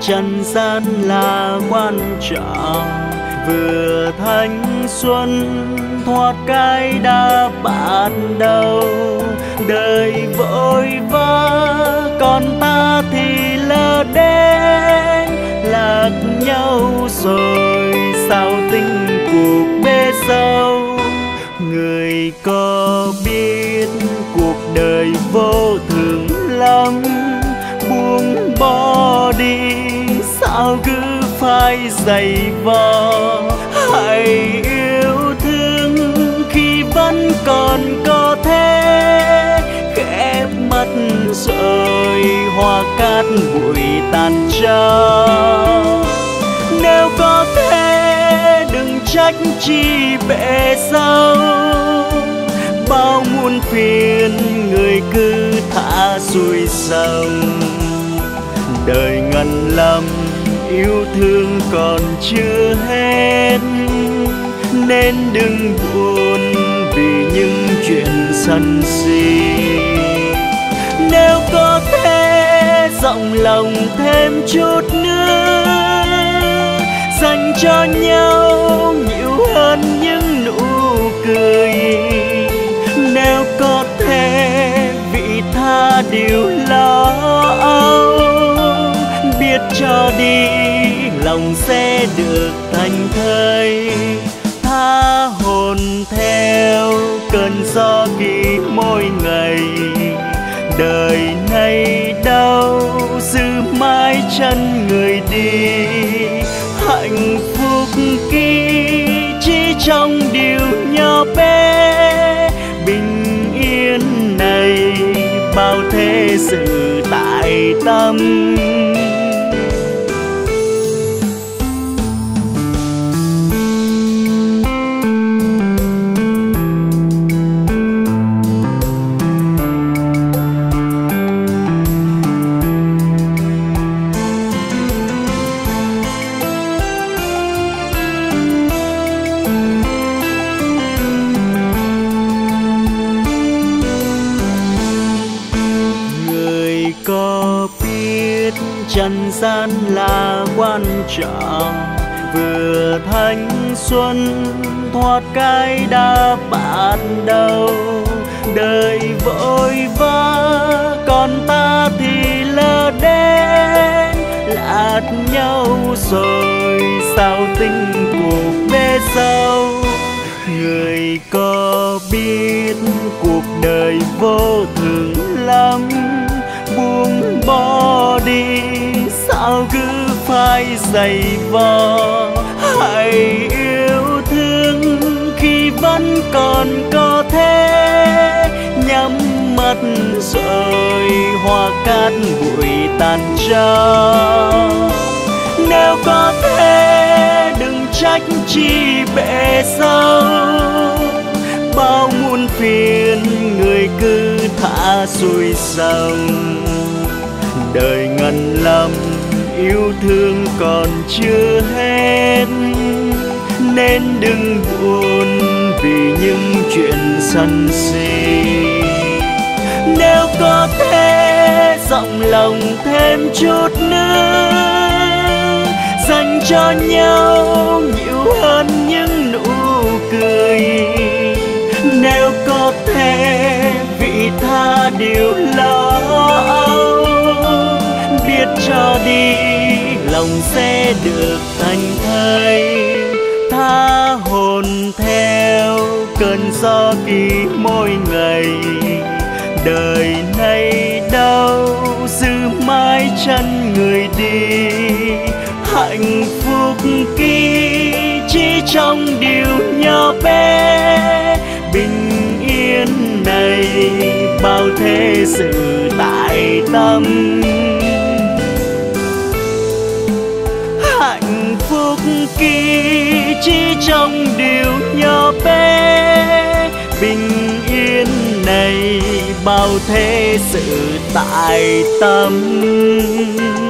trần gian là quan trọng, vừa thanh xuân thoát cái đã ban đầu. Đời vội vã còn ta thì lơ đễnh, lạc nhau rồi sao tính cuộc bê dâu. Người có biết cuộc đời vô thường lắm, buông bỏ đi sao cứ phải giày vò. Hãy yêu thương khi vẫn còn có thể, khép mắt rồi hoa cát bụi tàn trao. Nếu có thể đừng trách chi bể dâu, bao muôn phiền người cứ thả xuôi dòng. Đời ngần lắm yêu thương còn chưa hết, nên đừng buồn vì những chuyện sân si. Nếu có thể rộng lòng thêm chút nữa, dành cho nhau nhiều hơn những nụ cười. Nếu có thể vị tha điều lo âu, biết cho đi lòng sẽ được thành thơi. Tha hồn theo cơn gió kỳ mỗi ngày, đời này đâu giữ mãi chân người đi. Hạnh phúc kỳ chỉ trong điều nhỏ bé, bình yên này bao thế sự tại tâm. Có biết trần gian là quan trọng, vừa thanh xuân thoát cái đã ban đầu. Đời vội vã còn ta thì lơ đễnh, lạt nhau rồi sao tính cuộc bê dâu. Người có biết cuộc đời vô thường lắm, buông bỏ đi sao cứ phải giày vò. Hãy yêu thương khi vẫn còn có thể, nhắm mắt rồi hoa cát bụi tàn trao. Nếu có thể đừng trách chi bể dâu, bao muôn phiền người cứ thả xuôi dòng. Đời ngần lắm yêu thương còn chưa hết, nên đừng buồn vì những chuyện sân si. Nếu có thể rộng lòng thêm chút nữa, dành cho nhau nhiều hơn những nụ cười. Nếu có thể vị tha điều lo âu, biết cho đi lòng sẽ được thành thơi. Tha hồn theo cơn gió kỳ mỗi ngày, đời này đâu giữ mãi chân người đi. Hạnh phúc kỳ chỉ trong điều nhỏ bé, bình yên này bao thế sự tại tâm. Hạnh phúc kỳ chỉ trong điều nhỏ bé, bình yên này bao thế sự tại tâm.